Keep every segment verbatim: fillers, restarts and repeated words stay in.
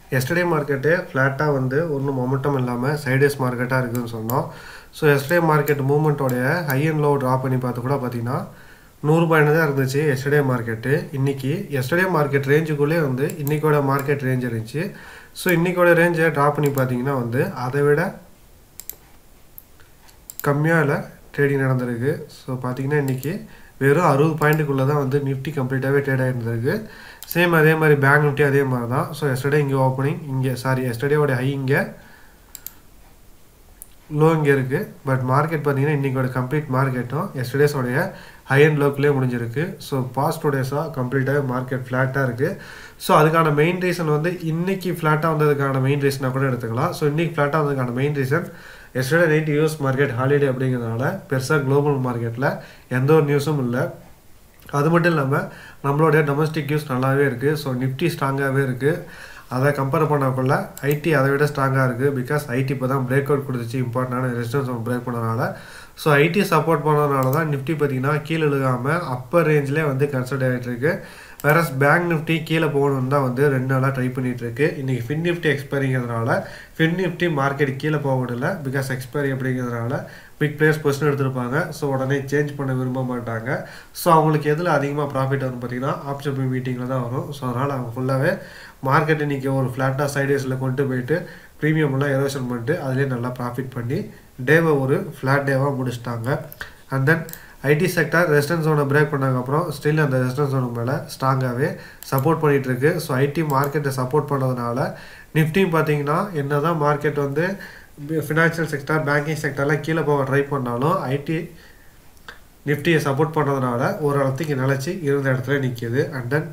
Yesterday market ஃப்ளாட்டாக வந்து ஒன்றும் மொமெண்டம் இல்லாமல் சைடேஸ் மார்க்கெட்டாக இருக்குதுன்னு சொன்னோம். ஸோ எஸ்டர்டே மார்க்கெட் மூவ்மெண்ட்டோடைய ஹை அண்ட் லோ ட்ரா பண்ணி பார்த்து கூட பார்த்தீங்கன்னா நூறு பாயிண்ட் தான் இருந்துச்சு எஸ்டர்டே மார்க்கெட்டு. இன்றைக்கி எஸ்டர்டே மார்க்கெட் ரேஞ்சுக்குள்ளே வந்து இன்றைக்கோட மார்க்கெட் ரேஞ்ச் இருந்துச்சு. ஸோ இன்றைக்கோட ரேஞ்சை ட்ரா பண்ணி பார்த்தீங்கன்னா வந்து அதை விட கம்மியாக ட்ரேடிங் நடந்திருக்கு. ஸோ பார்த்தீங்கன்னா இன்றைக்கி வெறும் அறுபது பாயிண்ட்டுக்குள்ளே தான் வந்து நிஃப்டி கம்ப்ளீட்டாகவே ட்ரேட் ஆகிருந்திருக்கு. சேம் அதே மாதிரி பேங்க் நிஃப்டி அதே மாதிரி தான். ஸோ எஸ்டர்டே இங்கே ஓப்பனிங், இங்கே சாரி எஸ்டர்டேவோட ஹை இங்கே, லோ இங்கே இருக்குது. பட் மார்க்கெட் பார்த்தீங்கன்னா இன்றைக்கோட கம்ப்ளீட் மார்க்கெட்டும் எஸ்டர்டேஸோடைய ஹை அண்ட் லோக்குள்ளே முடிஞ்சிருக்கு. ஸோ பாஸ்ட் டூ டேஸாக கம்ப்ளீட்டாக மார்க்கெட் ஃப்ளாட்டாக இருக்குது. ஸோ அதுக்கான மெயின் ரீசன் வந்து இன்றைக்கி ஃப்ளாட்டாக வந்ததுக்கான மெயின் ரீசனாக கூட எடுத்துக்கலாம். ஸோ இன்றைக்கி ஃப்ளாட்டாக வந்ததுக்கான main reason yesterday night US market holiday அப்படிங்கிறதுனால பெருசாக குளோபல் மார்க்கெட்டில் எந்த ஒரு நியூஸும் இல்லை. அது மட்டும் இல்லாமல் நம்மளுடைய டொமஸ்டிக் நியூஸ் நல்லாவே இருக்குது. ஸோ நிஃப்டி ஸ்ட்ராங்காகவே இருக்குது. அதை கம்பேர் பண்ணக்குள்ள ஐடி அதை விட ஸ்ட்ராங்காக இருக்குது. பிகாஸ் ஐடி இப்போ தான் பிரேக் அவுட் கொடுத்துச்சு, இம்பார்ட்டண்டான ரெசிஸ்டன்ஸ் ஒன்று பிரேக் பண்ணதுனால. ஸோ ஐடி சப்போர்ட் பண்ணதுனால தான் நிஃப்டி பார்த்திங்கன்னா கீழே இழுகாமல் அப்பர் ரேஞ்சிலே வந்து கன்சிடர் ஆகிட்டு இருக்கு. வேற பேங்க் நிஃப்டி கீழே போகணுன்னு தான் வந்து ரெண்டு நாளாக ட்ரை பண்ணிகிட்ருக்கு. இன்றைக்கி ஃபின் நிஃப்டி எக்ஸ்பைரிங்கிறதுனால ஃபின் நிஃப்டி மார்க்கெட் கீழே போகவில்லை. பிகாஸ் எக்ஸ்பைரி அப்படிங்கிறதுனால பிக் பிளேயர்ஸ் பொசிஷன் எடுத்துருப்பாங்க. ஸோ உடனே சேஞ்ச் பண்ண விரும்ப மாட்டாங்க. ஸோ அவங்களுக்கு எதில் அதிகமாக ப்ராஃபிட் வரும் பார்த்திங்கன்னா ஆப்ஷன் பை மீட்டிங்கில் தான் வரும். ஸோ அதனால் அவங்க ஃபுல்லாகவே மார்க்கெட் இன்றைக்கி ஒரு ஃப்ளாட்டாக சைடேஸில் கொண்டு போயிட்டு ப்ரீமியம்லாம் எரோஷன் பண்ணிட்டு அதிலே நல்லா ப்ராஃபிட் பண்ணி டேவை ஒரு ஃப்ளாட் டேவாக முடிச்சிட்டாங்க. And then IT sector resistance ஜோனை பிரேக் பண்ணதுக்கப்புறம் ஸ்டில் அந்த ரெசிஸ்டன்ஸ் ஜோனுக்கு மேலே ஸ்ட்ராங்காகவே சப்போர்ட் பண்ணிகிட்ருக்கு. ஸோ ஐடி மார்க்கெட்டை சப்போர்ட் பண்ணுறதுனால நிஃப்டியும் பார்த்தீங்கன்னா என்ன தான் மார்க்கெட் வந்து ஃபினான்ஷியல் செக்டார் பேங்கிங் செக்டார்லாம் கீழே போக ட்ரை பண்ணாலும் ஐடி நிஃப்டியை சப்போர்ட் பண்ணுறதுனால ஒரு இடத்துக்கு நிலச்சி இருந்த இடத்துல நிற்கிது. And then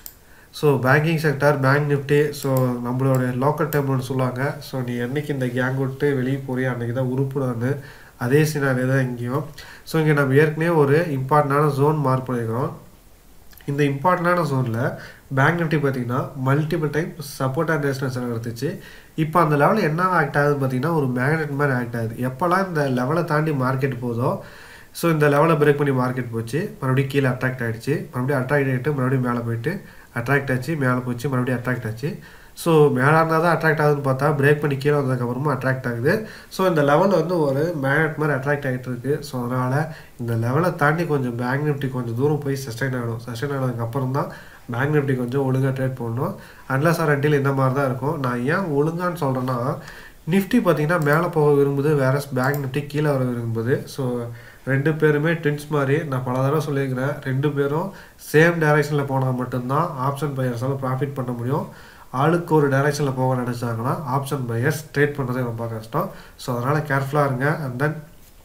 so banking sector bank Nifty so நம்மளோட லோக்கல் டேர்ம்னு சொல்லுவாங்க. ஸோ நீ என்றைக்கு இந்த கேங் விட்டு வெளியே போறியோ அன்றைக்கி தான் உருப்புடான்னு அதே சினாரியே தான் இங்கேயும். ஸோ இங்கே நம்ம ஏற்கனவே ஒரு இம்பார்ட்டண்டான ஜோன் மார்க் பண்ணியிருக்கிறோம். இந்த இம்பார்ட்டண்டான ஜோனில் பேங்க் நிஃப்டி பார்த்திங்கன்னா multiple time support and resistance எடுத்துச்சு. இப்போ அந்த லெவலில் என்ன ஆக்ட் ஆகுதுன்னு பார்த்திங்கன்னா ஒரு மேக்னெட் மாதிரி ஆக்ட் ஆகுது. எப்போல்லாம் இந்த லெவலை தாண்டி மார்க்கெட் போதோ ஸோ இந்த லெவலை பிரேக் பண்ணி மார்க்கெட் போச்சு, மறுபடியும் கீழே அட்ராக்ட் ஆகிடுச்சு, மறுபடியும் அட்ராக்ட் ஆகிட்டு மறுபடியும் மேலே போயிட்டு அட்ராக்ட் ஆச்சு, மேலே போச்சு, மறுபடியும் அட்ராக்ட் ஆச்சு. ஸோ மேலே இருந்தால் தான் அட்ராக்ட் ஆகுதுன்னு பார்த்தா பிரேக் பண்ணி கீழே வந்ததுக்கப்புறமா அட்ராக்ட் ஆகுது. ஸோ இந்த லெவலில் வந்து ஒரு மேக்னெட் மாதிரி அட்ராக்ட் ஆகிட்டு இருக்குது. ஸோ அதனால் இந்த லெவலை தாண்டி கொஞ்சம் பேங்க் நிஃப்டி கொஞ்சம் தூரம் போய் சஸ்டைன் ஆகணும். சஸ்டைன் ஆனதுக்கப்புறம் தான் பேங்க் நிஃப்டி கொஞ்சம் ஒழுங்காக ட்ரேட் பண்ணணும். அன்லஸ் ஆர் அன்டில் இந்த மாதிரி தான் இருக்கும். நான் ஏன் ஒழுங்கான்னு சொல்கிறேன்னா நிஃப்டி பார்த்திங்கன்னா மேலே போக விரும்புது, வேற பேங்க் நிஃப்டி கீழே வர விரும்புது. ஸோ ரெண்டு பேருமே ட்வின்ஸ் மாதிரி நான் பல தடவை சொல்லியிருக்கிறேன். ரெண்டு பேரும் சேம் டைரெக்ஷனில் போனால் மட்டும்தான் ஆப்ஷன் பையர்ஸால் ப்ராஃபிட் பண்ண முடியும். ஆளுக்கு ஒரு டைரெக்ஷனில் போக நினச்சாங்கன்னா ஆப்ஷன் பையர்ஸ் ட்ரேட் பண்ணுறதே ரொம்ப கஷ்டம். ஸோ அதனால் கேர்ஃபுல்லாக இருங்க. அண்ட் தென்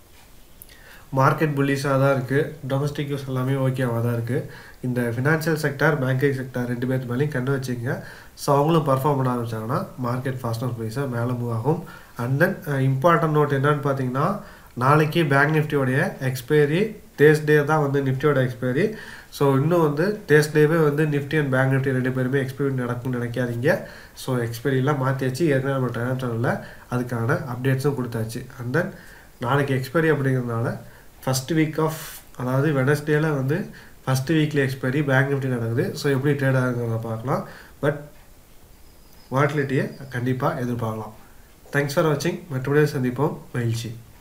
மார்க்கெட் புல்லிஷாக தான் இருக்குது, டொமஸ்டிக் யூஸ் எல்லாமே ஓகேவாக தான் இருக்குது. இந்த ஃபினான்ஷியல் செக்டார் பேங்கிங் செக்டார் ரெண்டு பேர்த்து மேலேயும் கண்டு வச்சுங்க. ஸோ அவங்களும் பர்ஃபார்ம் பண்ண ஆரம்பித்தாங்கன்னா மார்க்கெட் ஃபாஸ்டர் ப்ரைஸாக மேலே மூவ் ஆகும். அண்ட் தென் இம்பார்ட்டன்ட் நோட் என்னன்னு பார்த்தீங்கன்னா நாளைக்கு பேங்க் நிஃப்டியோடைய எக்ஸ்பைரி தேர்ஸ்டே தான் வந்து நிஃப்டியோட எக்ஸ்பைரி. ஸோ இன்னும் வந்து தேர்ஸ்டேவே வந்து நிஃப்டி அண்ட் பேங்க் நிஃப்டி ரெண்டு பேருமே எக்ஸ்பைரி நடக்கும்னு நினைக்காதீங்க. ஸோ எக்ஸ்பைரியெல்லாம் மாற்றியாச்சு. ஏற்கனவே நம்ம டெலிகிராம் சேனலில் அதுக்கான அப்டேட்ஸும் கொடுத்தாச்சு. அண்ட் தென் நாளைக்கு எக்ஸ்பைரி அப்படிங்கிறதுனால ஃபஸ்ட் வீக் ஆஃப் அதாவது வெனஸ்டேல வந்து first weekly expiry bank Nifty நடக்குது. ஸோ எப்படி ட்ரேட் ஆகுங்கிறத பார்க்கலாம். பட் வாட்டிலிட்டியை கண்டிப்பாக எதிர்பார்க்கலாம். தேங்க்ஸ் ஃபார் வாட்சிங். மற்றபடியே சந்திப்போம். மகிழ்ச்சி.